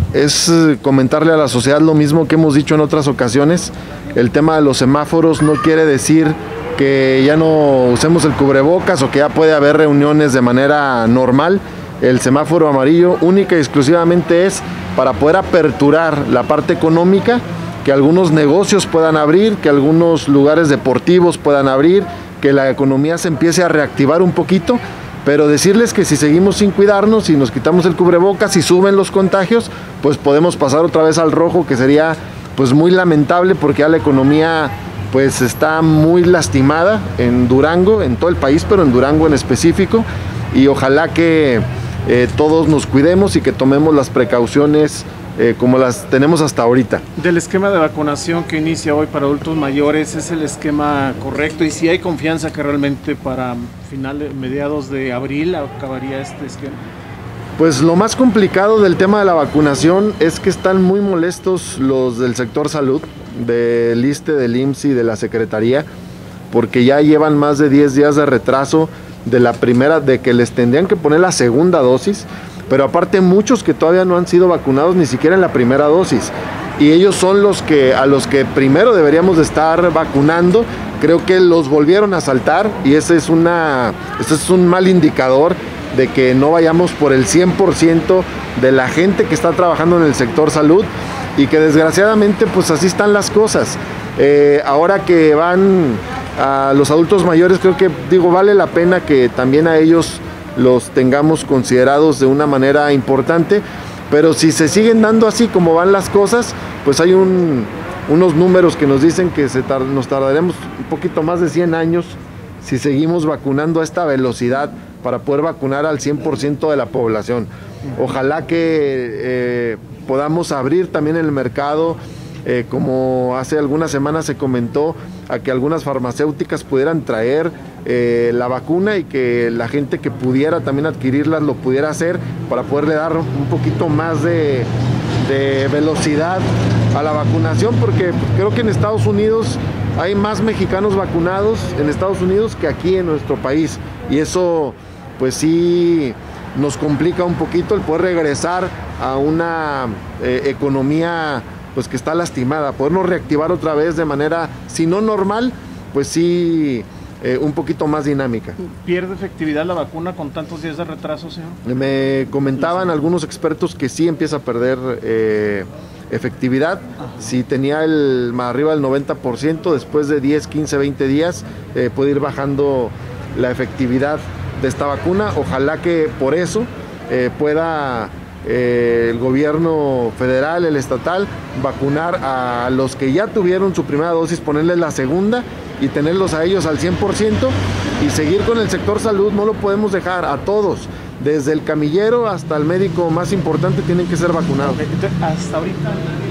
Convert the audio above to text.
es comentarle a la sociedad lo mismo que hemos dicho en otras ocasiones. El tema de los semáforos no quiere decir que ya no usemos el cubrebocas o que ya puede haber reuniones de manera normal. El semáforo amarillo única y exclusivamente es para poder aperturar la parte económica, que algunos negocios puedan abrir, que algunos lugares deportivos puedan abrir, que la economía se empiece a reactivar un poquito, pero decirles que si seguimos sin cuidarnos, si nos quitamos el cubrebocas y suben los contagios, pues podemos pasar otra vez al rojo, que sería pues muy lamentable, porque ya la economía pues está muy lastimada en Durango, en todo el país, pero en Durango en específico, y ojalá que todos nos cuidemos y que tomemos las precauciones como las tenemos hasta ahorita. Del esquema de vacunación que inicia hoy para adultos mayores, ¿es el esquema correcto? Y si hay confianza que realmente para mediados de abril acabaría este esquema. Pues lo más complicado del tema de la vacunación es que están muy molestos los del sector salud, del ISSSTE, del IMSS y de la Secretaría, porque ya llevan más de 10 días de retraso de la primera, de que les tendrían que poner la segunda dosis, pero aparte muchos que todavía no han sido vacunados ni siquiera en la primera dosis, y ellos son a los que primero deberíamos de estar vacunando. Creo que los volvieron a saltar y ese es un mal indicador de que no vayamos por el 100% de la gente que está trabajando en el sector salud, y que desgraciadamente pues así están las cosas. Ahora que van a los adultos mayores, creo que vale la pena que también a ellos los tengamos considerados de una manera importante, pero si se siguen dando así como van las cosas, pues hay unos números que nos dicen que nos tardaremos un poquito más de 100 años si seguimos vacunando a esta velocidad para poder vacunar al 100% de la población. Ojalá que podamos abrir también el mercado, como hace algunas semanas se comentó, a que algunas farmacéuticas pudieran traer la vacuna y que la gente que pudiera también adquirirlas lo pudiera hacer para poderle dar un poquito más de velocidad a la vacunación, porque creo que en Estados Unidos hay más mexicanos vacunados en Estados Unidos que aquí en nuestro país, y eso pues sí nos complica un poquito el poder regresar a una economía pues que está lastimada, podernos reactivar otra vez de manera, si no normal, pues sí un poquito más dinámica. ¿Pierde efectividad la vacuna con tantos días de retraso, señor? Me comentaban algunos expertos que sí empieza a perder efectividad. Ajá. Si tenía arriba del 90%, después de 10, 15, 20 días puede ir bajando la efectividad de esta vacuna. Ojalá que por eso pueda el gobierno federal, el estatal, vacunar a los que ya tuvieron su primera dosis, ponerles la segunda y tenerlos a ellos al 100%, y seguir con el sector salud. No lo podemos dejar, a todos, desde el camillero hasta el médico más importante tienen que ser vacunados. Hasta ahorita